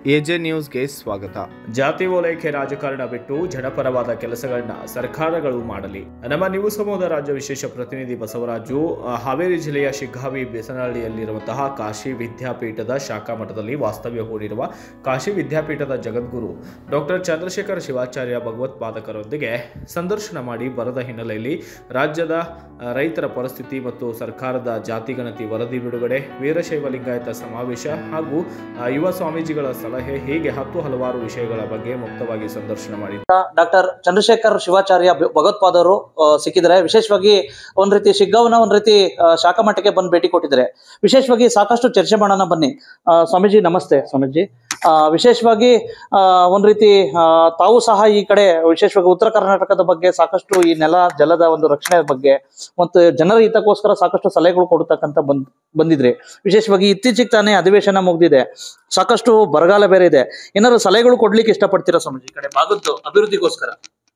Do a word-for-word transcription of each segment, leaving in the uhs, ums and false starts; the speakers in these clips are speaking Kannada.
ಎಜೆ ನ್ಯೂಸ್ಗೆ ಸ್ವಾಗತ. ಜಾತಿ ಓಲೈಕೆ ರಾಜಕಾರಣ ಬಿಟ್ಟು ಜನಪರವಾದ ಕೆಲಸಗಳನ್ನ ಸರ್ಕಾರಗಳು ಮಾಡಲಿ. ನಮ್ಮ ನ್ಯೂಸ್ ಸಮೂಹದ ರಾಜ್ಯ ವಿಶೇಷ ಪ್ರತಿನಿಧಿ ಬಸವರಾಜು ಹಾವೇರಿ ಜಿಲ್ಲೆಯ ಶಿಗ್ಗಾವಿ ಬೇಸನಹಳ್ಳಿಯಲ್ಲಿರುವಂತಹ ಕಾಶಿ ವಿದ್ಯಾಪೀಠದ ಶಾಖಾ ಮಠದಲ್ಲಿ ವಾಸ್ತವ್ಯ ಹೂಡಿರುವ ಕಾಶಿ ವಿದ್ಯಾಪೀಠದ ಜಗದ್ಗುರು ಡಾಕ್ಟರ್ ಚಂದ್ರಶೇಖರ ಶಿವಾಚಾರ್ಯ ಭಗವತ್ಪಾದಕರೊಂದಿಗೆ ಸಂದರ್ಶನ ಮಾಡಿ ಬರದ ಹಿನ್ನೆಲೆಯಲ್ಲಿ ರಾಜ್ಯದ ರೈತರ ಪರಿಸ್ಥಿತಿ ಮತ್ತು ಸರ್ಕಾರದ ಜಾತಿಗಣತಿ ವರದಿ ಬಿಡುಗಡೆ, ವೀರಶೈವ ಲಿಂಗಾಯತ ಸಮಾವೇಶ ಹಾಗೂ ಯುವ ಸ್ವಾಮೀಜಿಗಳ ಸಲಹೆ ಹೀಗೆ ಹತ್ತು ಹಲವಾರು ವಿಷಯಗಳ ಬಗ್ಗೆ ಮುಕ್ತವಾಗಿ ಸಂದರ್ಶನ ಮಾಡಿ ಡಾಕ್ಟರ್ ಚಂದ್ರಶೇಖರ್ ಶಿವಾಚಾರ್ಯ ಭಗವತ್ಪಾದರು ಸಿಕ್ಕಿದ್ದಾರೆ. ವಿಶೇಷವಾಗಿ ಒಂದ್ ರೀತಿ ಶಿಗ್ಗಾವನ ಒಂದ್ ರೀತಿ ಶಾಖಾ ಮಠಕ್ಕೆ ಬಂದು ಭೇಟಿ ಕೊಟ್ಟಿದ್ದಾರೆ. ವಿಶೇಷವಾಗಿ ಸಾಕಷ್ಟು ಚರ್ಚೆ ಮಾಡೋಣ ಬನ್ನಿ. ಸ್ವಾಮೀಜಿ ನಮಸ್ತೆ. ಸ್ವಾಮೀಜಿ ವಿಶೇಷವಾಗಿ ಒಂದ್ ರೀತಿ ತಾವು ಸಹ ಈ ಕಡೆ ವಿಶೇಷವಾಗಿ ಉತ್ತರ ಕರ್ನಾಟಕದ ಬಗ್ಗೆ ಸಾಕಷ್ಟು ಈ ನೆಲ ಜಲದ ಒಂದು ರಕ್ಷಣೆ ಬಗ್ಗೆ ಮತ್ತು ಜನರ ಹಿತಕ್ಕೋಸ್ಕರ ಸಾಕಷ್ಟು ಸಲಹೆಗಳು ಕೊಡ್ತಕ್ಕಂತ ಬಂದ್ ಬಂದಿದ್ರಿ. ವಿಶೇಷವಾಗಿ ಇತ್ತೀಚೆಗೆ ತಾನೇ ಅಧಿವೇಶನ ಮುಗ್ದಿದೆ, ಸಾಕಷ್ಟು ಬರಗಾಲ ಬೇರೆ ಇದೆ. ಏನಾದ್ರು ಸಲಹೆಗಳು ಕೊಡ್ಲಿಕ್ಕೆ ಇಷ್ಟಪಡ್ತೀರಾ ಸ್ವಾಮೀಜಿ ಈ ಕಡೆ ಭಾಗದ್ದು ಅಭಿವೃದ್ಧಿಗೋಸ್ಕರ?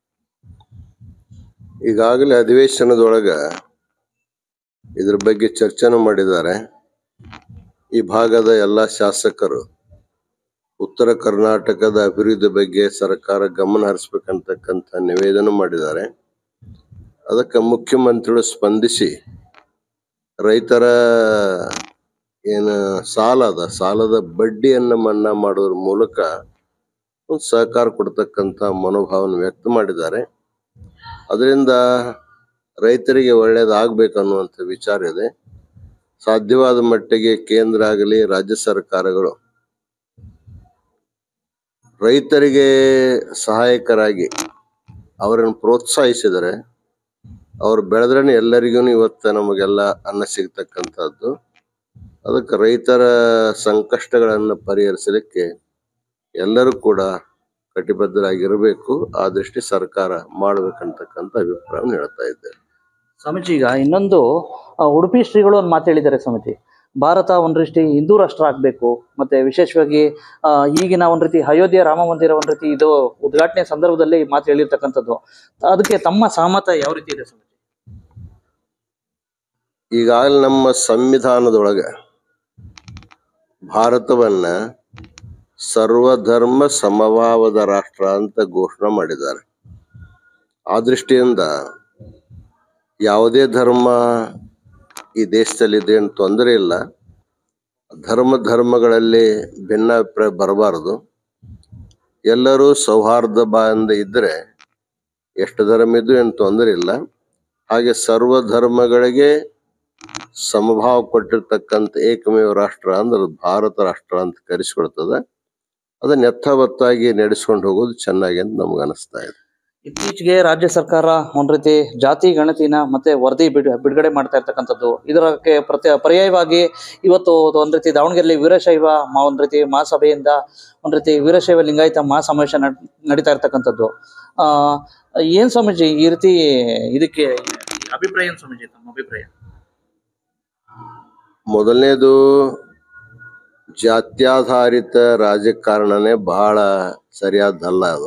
ಈಗಾಗಲೇ ಅಧಿವೇಶನದೊಳಗ ಇದ್ರ ಬಗ್ಗೆ ಚರ್ಚೆನೂ ಮಾಡಿದ್ದಾರೆ. ಈ ಭಾಗದ ಎಲ್ಲ ಶಾಸಕರು ಉತ್ತರ ಕರ್ನಾಟಕದ ಅಭಿವೃದ್ಧಿ ಬಗ್ಗೆ ಸರ್ಕಾರ ಗಮನ ಹರಿಸ್ಬೇಕಂತಕ್ಕಂಥ ನಿವೇದನ ಮಾಡಿದ್ದಾರೆ. ಅದಕ್ಕೆ ಮುಖ್ಯಮಂತ್ರಿಗಳು ಸ್ಪಂದಿಸಿ ರೈತರ ಏನು ಸಾಲ ಅದ ಸಾಲದ ಬಡ್ಡಿಯನ್ನು ಮನ್ನಾ ಮಾಡೋದ್ರ ಮೂಲಕ ಒಂದು ಸಹಕಾರ ಕೊಡ್ತಕ್ಕಂಥ ಮನೋಭಾವನ ವ್ಯಕ್ತ ಮಾಡಿದ್ದಾರೆ. ಅದರಿಂದ ರೈತರಿಗೆ ಒಳ್ಳೇದಾಗಬೇಕನ್ನುವಂಥ ವಿಚಾರ ಇದೆ. ಸಾಧ್ಯವಾದ ಮಟ್ಟಿಗೆ ಕೇಂದ್ರ ಆಗಲಿ ರಾಜ್ಯ ಸರ್ಕಾರಗಳು ರೈತರಿಗೆ ಸಹಾಯಕರಾಗಿ ಅವರನ್ನು ಪ್ರೋತ್ಸಾಹಿಸಿದರೆ ಅವ್ರು ಬೆಳೆದ್ರೆ ಎಲ್ಲರಿಗೂ ಇವತ್ತು ನಮಗೆಲ್ಲ ಅನ್ನ ಸಿಗ್ತಕ್ಕಂಥದ್ದು. ಅದಕ್ಕೆ ರೈತರ ಸಂಕಷ್ಟಗಳನ್ನು ಪರಿಹರಿಸಲಿಕ್ಕೆ ಎಲ್ಲರೂ ಕೂಡ ಕಟಿಬದ್ಧರಾಗಿರಬೇಕು. ಆ ದೃಷ್ಟಿ ಸರ್ಕಾರ ಮಾಡಬೇಕಂತಕ್ಕಂಥ ಅಭಿಪ್ರಾಯವನ್ನು ಹೇಳ್ತಾ ಇದ್ದೇವೆ. ಸ್ವಾಮೀಜಿ ಈಗ ಇನ್ನೊಂದು ಉಡುಪಿ ಶ್ರೀಗಳು ಒಂದು ಮಾತು ಹೇಳಿದ್ದಾರೆ ಸ್ವಾಮೀಜಿ, ಭಾರತ ಒಂದ್ ರೀತಿ ಹಿಂದೂ ರಾಷ್ಟ್ರ ಆಗ್ಬೇಕು, ಮತ್ತೆ ವಿಶೇಷವಾಗಿ ಈಗಿನ ಒಂದ್ ರೀತಿ ಅಯೋಧ್ಯೆ ರಾಮ ಮಂದಿರ ಒಂದ್ ರೀತಿ ಇದು ಉದ್ಘಾಟನೆ ಸಂದರ್ಭದಲ್ಲಿ ಮಾತು ಹೇಳಿರ್ತಕ್ಕಂಥದ್ದು. ಅದಕ್ಕೆ ತಮ್ಮ ಸಹಮತ ಯಾವ ರೀತಿ ಇದೆ ಸ್ವಾಮೀಜಿ? ಈಗಾಗಲೇ ನಮ್ಮ ಸಂವಿಧಾನದೊಳಗೆ ಭಾರತವನ್ನ ಸರ್ವಧರ್ಮ ಸಮಭಾವದ ರಾಷ್ಟ್ರ ಅಂತ ಘೋಷಣೆ ಮಾಡಿದ್ದಾರೆ. ಆ ದೃಷ್ಟಿಯಿಂದ ಯಾವುದೇ ಧರ್ಮ ಈ ದೇಶದಲ್ಲಿ ಇದೇನು ತೊಂದರೆ ಇಲ್ಲ. ಧರ್ಮ ಧರ್ಮಗಳಲ್ಲಿ ಭಿನ್ನಾಭಿಪ್ರಾಯ ಬರಬಾರದು. ಎಲ್ಲರೂ ಸೌಹಾರ್ದ ಬಾಯಿಂದ ಇದ್ದರೆ ಎಷ್ಟು ಧರ್ಮ ಇದ್ದು ಏನು ತೊಂದರೆ ಇಲ್ಲ. ಹಾಗೆ ಸರ್ವ ಧರ್ಮಗಳಿಗೆ ಸಮಭಾವ ಕೊಟ್ಟಿರ್ತಕ್ಕಂಥ ಏಕಮೇವ ರಾಷ್ಟ್ರ ಅಂದ್ರೆ ಭಾರತ ರಾಷ್ಟ್ರ ಅಂತ ಕರೆಸಿಕೊಳ್ತದೆ. ಅದನ್ನ ಯಥಾವತ್ತಾಗಿ ನಡೆಸ್ಕೊಂಡು ಹೋಗೋದು ಚೆನ್ನಾಗಿ ಅಂತ ನಮ್ಗೆ ಅನಿಸ್ತಾ ಇದೆ. ಇತ್ತೀಚೆಗೆ ರಾಜ್ಯ ಸರ್ಕಾರ ಒಂದ್ ರೀತಿ ಜಾತಿ ಗಣತಿನ ಮತ್ತೆ ವರದಿ ಬಿಡ್ ಬಿಡುಗಡೆ ಮಾಡ್ತಾ ಇರ್ತಕ್ಕಂಥದ್ದು. ಇದಕ್ಕೆ ಪ್ರತಿ ಪರ್ಯಾಯವಾಗಿ ಇವತ್ತು ಒಂದ್ ರೀತಿ ದಾವಣಗೆರೆಯಲ್ಲಿ ವೀರಶೈವ ಒಂದ್ ರೀತಿ ಮಹಾಸಭೆಯಿಂದ ಒಂದ್ ರೀತಿ ವೀರಶೈವ ಲಿಂಗಾಯತ ಮಹಾಸಮಾವೇಶ ನಡೀತಾ ಇರ್ತಕ್ಕಂಥದ್ದು. ಆ ಏನ್ ಸ್ವಾಮೀಜಿ ಈ ರೀತಿ ಇದಕ್ಕೆ ಅಭಿಪ್ರಾಯ ಏನ್ ಸ್ವಾಮೀಜಿ ತಮ್ಮ ಅಭಿಪ್ರಾಯ? ಮೊದಲನೇದು ಜಾತ್ಯಾಧಾರಿತ ರಾಜಕಾರಣನೇ ಬಹಳ ಸರಿಯಾದಲ್ಲ. ಅದು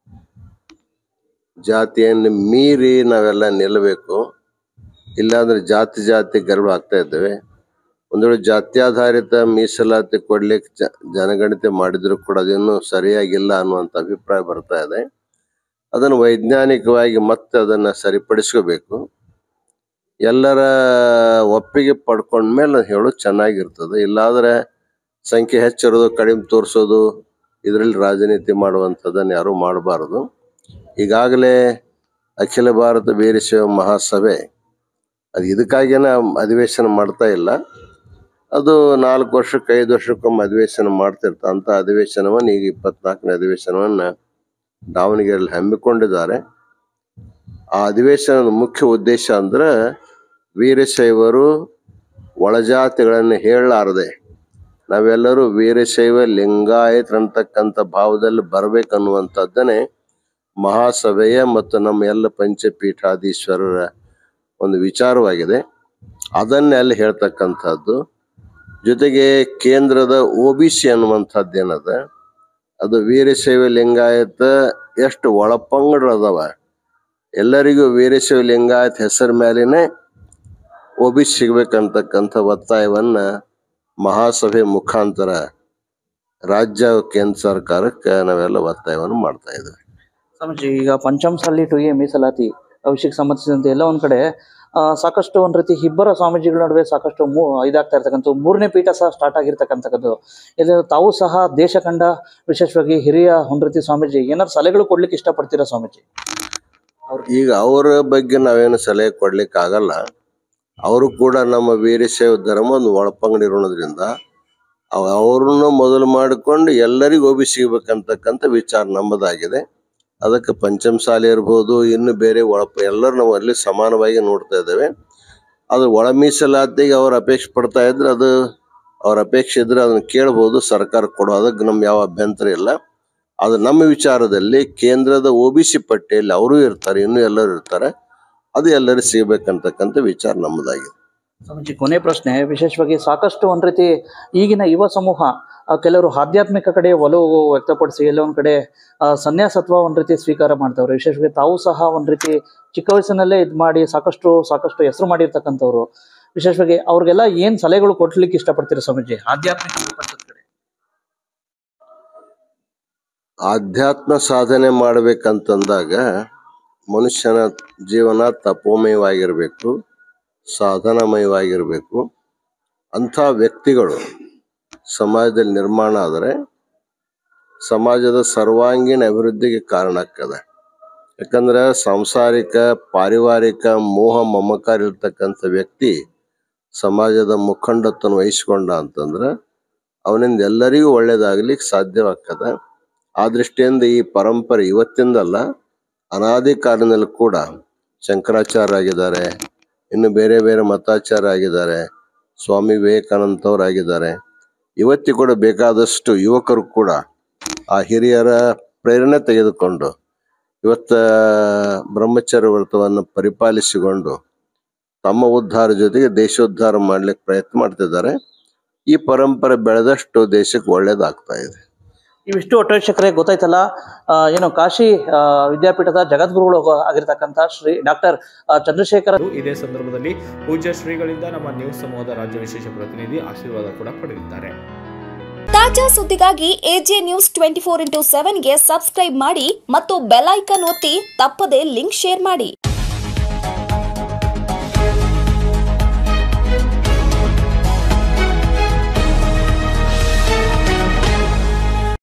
ಜಾತಿಯನ್ನು ಮೀರಿ ನಾವೆಲ್ಲ ನಿಲ್ಲಬೇಕು. ಇಲ್ಲಾಂದ್ರೆ ಜಾತಿ ಜಾತಿ ಗರ್ವ ಆಗ್ತಾ ಇದ್ದೇವೆ. ಒಂದು ವೇಳೆ ಜಾತ್ಯಾಧಾರಿತ ಮೀಸಲಾತಿ ಕೊಡ್ಲಿಕ್ಕೆ ಜ ಜನಗಣತಿ ಮಾಡಿದ್ರು ಕೂಡ ಅದೇನು ಸರಿಯಾಗಿಲ್ಲ ಅನ್ನುವಂಥ ಅಭಿಪ್ರಾಯ ಬರ್ತಾ ಇದೆ. ಅದನ್ನು ವೈಜ್ಞಾನಿಕವಾಗಿ ಮತ್ತೆ ಅದನ್ನು ಸರಿಪಡಿಸ್ಕೋಬೇಕು. ಎಲ್ಲರ ಒಪ್ಪಿಗೆ ಪಡ್ಕೊಂಡ್ಮೇಲೆ ಹೇಳೋದು ಚೆನ್ನಾಗಿರ್ತದೆ. ಇಲ್ಲಾಂದ್ರೆ ಸಂಖ್ಯೆ ಹೆಚ್ಚಿರೋದು ಕಡಿಮೆ ತೋರಿಸೋದು ಇದರಲ್ಲಿ ರಾಜನೀತಿ ಮಾಡುವಂಥದ್ದನ್ನು ಯಾರೂ ಮಾಡಬಾರ್ದು. ಈಗಾಗಲೇ ಅಖಿಲ ಭಾರತ ವೀರಶೈವ ಮಹಾಸಭೆ ಅದು ಇದಕ್ಕಾಗೇನೆ ಅಧಿವೇಶನ ಮಾಡ್ತಾ ಇಲ್ಲ. ಅದು ನಾಲ್ಕು ವರ್ಷಕ್ಕೆ ಐದು ವರ್ಷಕ್ಕೊಮ್ಮೆ ಅಧಿವೇಶನ ಮಾಡ್ತಿರ್ತ ಅಂತ ಅಧಿವೇಶನವನ್ನು ಈಗ ಇಪ್ಪತ್ನಾಲ್ಕನೇ ಅಧಿವೇಶನವನ್ನು ದಾವಣಗೆರೆಯಲ್ಲಿ ಹಮ್ಮಿಕೊಂಡಿದ್ದಾರೆ. ಆ ಅಧಿವೇಶನದ ಮುಖ್ಯ ಉದ್ದೇಶ ಅಂದ್ರೆ ವೀರಶೈವರು ಒಳಜಾತಿಗಳನ್ನು ಹೇಳಲಾರದೆ ನಾವೆಲ್ಲರೂ ವೀರಶೈವ ಲಿಂಗಾಯತರಂತಕ್ಕಂಥ ಭಾವದಲ್ಲಿ ಬರ್ಬೇಕನ್ನುವಂಥದ್ದನ್ನೇ ಮಹಾಸಭೆಯ ಮತ್ತು ನಮ್ಮ ಎಲ್ಲ ಪಂಚಪೀಠಾಧೀಶ್ವರರ ಒಂದು ವಿಚಾರವಾಗಿದೆ. ಅದನ್ನೇ ಅಲ್ಲಿ ಹೇಳ್ತಕ್ಕಂಥದ್ದು. ಜೊತೆಗೆ ಕೇಂದ್ರದ ಒ ಬಿ ಸಿ ಅನ್ನುವಂಥದ್ದು ಏನದ ಅದು ವೀರಶೈವ ಲಿಂಗಾಯತ ಎಷ್ಟು ಒಳಪಂಗಡದವ ಎಲ್ಲರಿಗೂ ವೀರಶೈವ ಲಿಂಗಾಯತ ಹೆಸರು ಮೇಲೇನೆ ಒ ಬಿ ಸಿ ಸಿಗ್ಬೇಕಂತಕ್ಕಂಥ ಒತ್ತಾಯವನ್ನ ಮಹಾಸಭೆ ಮುಖಾಂತರ ರಾಜ್ಯ ಕೇಂದ್ರ ಸರ್ಕಾರಕ್ಕೆ ನಾವೆಲ್ಲ ಒತ್ತಾಯವನ್ನು ಮಾಡ್ತಾ ಇದ್ದೇವೆ. ಸ್ವಾಮೀಜಿ, ಈಗ ಪಂಚಮಸಾಲಿ ಟು ಎ ಮೀಸಲಾತಿ ವಿಷಯಕ್ಕೆ ಸಂಬಂಧಿಸಿದಂತೆ ಎಲ್ಲ ಒಂದ್ ಕಡೆ ಆ, ಸಾಕಷ್ಟು ಒಂದ್ ರೀತಿ ಇಬ್ಬರ ಸ್ವಾಮೀಜಿಗಳ ನಡುವೆ ಸಾಕಷ್ಟು ಮೂ ಇದಾಗ್ತಾ ಇರ್ತಕ್ಕಂಥ ಮೂರನೇ ಪೀಠ ಸಹ ಸ್ಟಾರ್ಟ್ ಆಗಿರ್ತಕ್ಕಂಥದ್ದು. ಇಲ್ಲಿ ತಾವು ಸಹ ದೇಶ ಕಂಡ ವಿಶೇಷವಾಗಿ ಹಿರಿಯ ಒಂದ್ ರೀತಿ ಸ್ವಾಮೀಜಿ ಏನಾದ್ರು ಸಲಹೆಗಳು ಕೊಡ್ಲಿಕ್ಕೆ ಇಷ್ಟಪಡ್ತೀರಾ ಸ್ವಾಮೀಜಿ? ಈಗ ಅವರ ಬಗ್ಗೆ ನಾವೇನು ಸಲಹೆ ಕೊಡ್ಲಿಕ್ಕೆ ಆಗಲ್ಲ. ಅವರು ಕೂಡ ನಮ್ಮ ವೀರಶೈವ ಧರ್ಮ ಒಂದು ಒಳಪಂಗಡಿ ಇರೋದ್ರಿಂದ ಅವ್ರನ್ನ ಮೊದಲು ಮಾಡಿಕೊಂಡು ಎಲ್ಲರಿಗೂ ಒಬ್ಬಿ ಸಿಗಬೇಕಂತಕ್ಕಂಥ ವಿಚಾರ ನಮ್ಮದಾಗಿದೆ. ಅದಕ್ಕೆ ಪಂಚಮಸಾಲಿ ಇರ್ಬೋದು, ಇನ್ನು ಬೇರೆ ಒಳಪ ಎಲ್ಲರೂ ನಾವು ಅಲ್ಲಿ ಸಮಾನವಾಗಿ ನೋಡ್ತಾ ಇದ್ದೇವೆ. ಅದು ಒಳ ಮೀಸಲಾತಿಗೆ ಅವ್ರ ಅಪೇಕ್ಷೆ ಪಡ್ತಾ ಇದ್ರೆ ಅದು ಅವ್ರ ಅಪೇಕ್ಷೆ ಇದ್ರೆ ಅದನ್ನ ಕೇಳ್ಬೋದು, ಸರ್ಕಾರ ಕೊಡೋ ಅದಕ್ಕೆ ನಮ್ಗೆ ಯಾವ ಅಭ್ಯಂತರ ಇಲ್ಲ. ಅದು ನಮ್ಮ ವಿಚಾರದಲ್ಲಿ ಕೇಂದ್ರದ ಒ ಬಿ ಸಿ ಪಟ್ಟಿಯಲ್ಲಿ ಅವರು ಇರ್ತಾರೆ, ಇನ್ನೂ ಎಲ್ಲರೂ ಇರ್ತಾರೆ, ಅದು ಎಲ್ಲರೂ ಸಿಗಬೇಕಂತಕ್ಕಂಥ ವಿಚಾರ ನಮ್ಮದಾಗಿದೆ. ಸ್ವಾಮೀಜಿ, ಕೊನೆ ಪ್ರಶ್ನೆ, ವಿಶೇಷವಾಗಿ ಸಾಕಷ್ಟು ಒಂದ್ ರೀತಿ ಈಗಿನ ಯುವ ಸಮೂಹ ಆ, ಕೆಲವರು ಆಧ್ಯಾತ್ಮಿಕ ಕಡೆ ಒಲವು ವ್ಯಕ್ತಪಡಿಸಿ ಎಲ್ಲ ಒಂದ್ ಕಡೆ ಆ, ಸನ್ಯಾಸತ್ವ ಒಂದ್ ರೀತಿ ಸ್ವೀಕಾರ ಮಾಡ್ತಾವ್ರೆ. ವಿಶೇಷವಾಗಿ ತಾವು ಸಹ ಒಂದ್ ರೀತಿ ಚಿಕ್ಕ ವಯಸ್ಸಿನಲ್ಲೇ ಇದ್ ಮಾಡಿ ಸಾಕಷ್ಟು ಸಾಕಷ್ಟು ಹೆಸರು ಮಾಡಿರ್ತಕ್ಕಂಥವ್ರು. ವಿಶೇಷವಾಗಿ ಅವ್ರಿಗೆಲ್ಲ ಏನ್ ಸಲಹೆಗಳು ಕೊಡ್ಲಿಕ್ಕೆ ಇಷ್ಟಪಡ್ತೀರಾ ಸ್ವಾಮೀಜಿ ಆಧ್ಯಾತ್ಮಿಕ ಕಡೆ? ಆಧ್ಯಾತ್ಮ ಸಾಧನೆ ಮಾಡ್ಬೇಕಂತಂದಾಗ ಮನುಷ್ಯನ ಜೀವನ ತಪೋಮಯವಾಗಿರ್ಬೇಕು, ಸಾಧನಮಯವಾಗಿರ್ಬೇಕು. ಅಂಥ ವ್ಯಕ್ತಿಗಳು ಸಮಾಜದಲ್ಲಿ ನಿರ್ಮಾಣ ಆದರೆ ಸಮಾಜದ ಸರ್ವಾಂಗೀಣ ಅಭಿವೃದ್ಧಿಗೆ ಕಾರಣ ಆಗ್ತದೆ. ಯಾಕಂದ್ರೆ ಸಾಂಸಾರಿಕ ಪಾರಿವಾರಿಕ ಮೋಹ ಮಮಕಾರ ಇರ್ತಕ್ಕಂಥ ವ್ಯಕ್ತಿ ಸಮಾಜದ ಮುಖಂಡತ್ವವನ್ನು ವಹಿಸ್ಕೊಂಡ ಅಂತಂದ್ರೆ ಅವನಿಂದ ಎಲ್ಲರಿಗೂ ಒಳ್ಳೇದಾಗ್ಲಿಕ್ಕೆ ಸಾಧ್ಯವಾಗ್ತದೆ. ಆ ದೃಷ್ಟಿಯಿಂದ ಈ ಪರಂಪರೆ ಇವತ್ತಿಂದಲ್ಲ, ಅನಾದಿ ಕಾಲದಲ್ಲಿ ಕೂಡ ಶಂಕರಾಚಾರ್ಯ ಆಗಿದ್ದಾರೆ, ಇನ್ನು ಬೇರೆ ಬೇರೆ ಮತಾಚಾರ ಆಗಿದ್ದಾರೆ, ಸ್ವಾಮಿ ವಿವೇಕಾನಂದವರಾಗಿದ್ದಾರೆ. ಇವತ್ತಿ ಕೂಡ ಬೇಕಾದಷ್ಟು ಯುವಕರು ಕೂಡ ಆ ಹಿರಿಯರ ಪ್ರೇರಣೆ ತೆಗೆದುಕೊಂಡು ಇವತ್ತ ಬ್ರಹ್ಮಚರ್ಯ ವ್ರತವನ್ನು ಪರಿಪಾಲಿಸಿಕೊಂಡು ತಮ್ಮ ಉದ್ಧಾರ ಜೊತೆಗೆ ದೇಶೋದ್ಧಾರ ಮಾಡ್ಲಿಕ್ಕೆ ಪ್ರಯತ್ನ ಮಾಡ್ತಿದ್ದಾರೆ. ಈ ಪರಂಪರೆ ಬೆಳೆದಷ್ಟು ದೇಶಕ್ಕೆ ಒಳ್ಳೇದಾಗ್ತಾ ಇದೆ. ಇವಿಷ್ಟು ಒಟ್ಟು ವೀಕ್ಷಕರೇ ಗೊತ್ತಾಯ್ತಲ್ಲ, ಆ, ಏನು ಕಾಶಿ ಆ, ವಿದ್ಯಾಪೀಠದ ಜಗದ್ಗುರುಗಳು ಆಗಿರ್ತಕ್ಕಂಥ ಶ್ರೀ ಡಾಕ್ಟರ್ ಚಂದ್ರಶೇಖರ. ಇದೇ ಸಂದರ್ಭದಲ್ಲಿ ಪೂಜ್ಯ ಶ್ರೀಗಳಿಂದ ನಮ್ಮ ನ್ಯೂಸ್ ಸಮೂಹದ ರಾಜ್ಯ ವಿಶೇಷ ಪ್ರತಿನಿಧಿ ಆಶೀರ್ವಾದ ಕೂಡ ಪಡೆದಿದ್ದಾರೆ. ತಾಜಾ ಸುದ್ದಿಗಾಗಿ AJ news twenty four into ಸೆವೆನ್ಗೆ ಸಬ್ಸ್ಕ್ರೈಬ್ ಮಾಡಿ ಮತ್ತು ಬೆಲ್ ಐಕಾನ್ ಒತ್ತಿ ತಪ್ಪದೇ ಲಿಂಕ್ ಶೇರ್ ಮಾಡಿ.